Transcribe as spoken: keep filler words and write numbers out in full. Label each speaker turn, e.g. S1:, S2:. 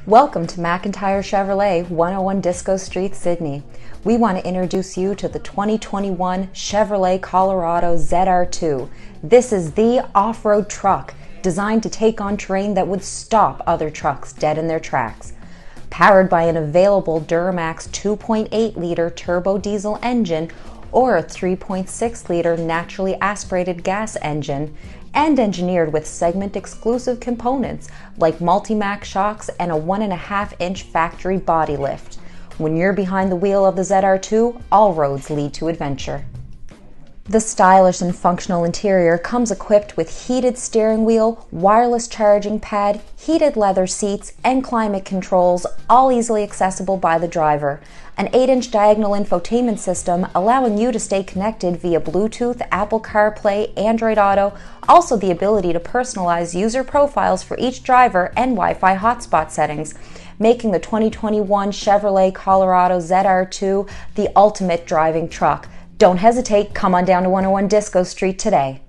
S1: Welcome to McIntyre Chevrolet, one oh one Disco Street, Sydney. We want to introduce you to the twenty twenty-one Chevrolet Colorado Z R two. This is the off-road truck designed to take on terrain that would stop other trucks dead in their tracks. Powered by an available Duramax two point eight liter turbo diesel engine or a three point six liter naturally aspirated gas engine, and engineered with segment-exclusive components like multi-mac shocks and a one and a half inch factory body lift. When you're behind the wheel of the Z R two, all roads lead to adventure. The stylish and functional interior comes equipped with heated steering wheel, wireless charging pad, heated leather seats, and climate controls, all easily accessible by the driver. An eight inch diagonal infotainment system allowing you to stay connected via Bluetooth, Apple CarPlay, Android Auto, also the ability to personalize user profiles for each driver and Wi-Fi hotspot settings, making the twenty twenty-one Chevrolet Colorado Z R two the ultimate driving truck. Don't hesitate, come on down to one oh one Disco Street today.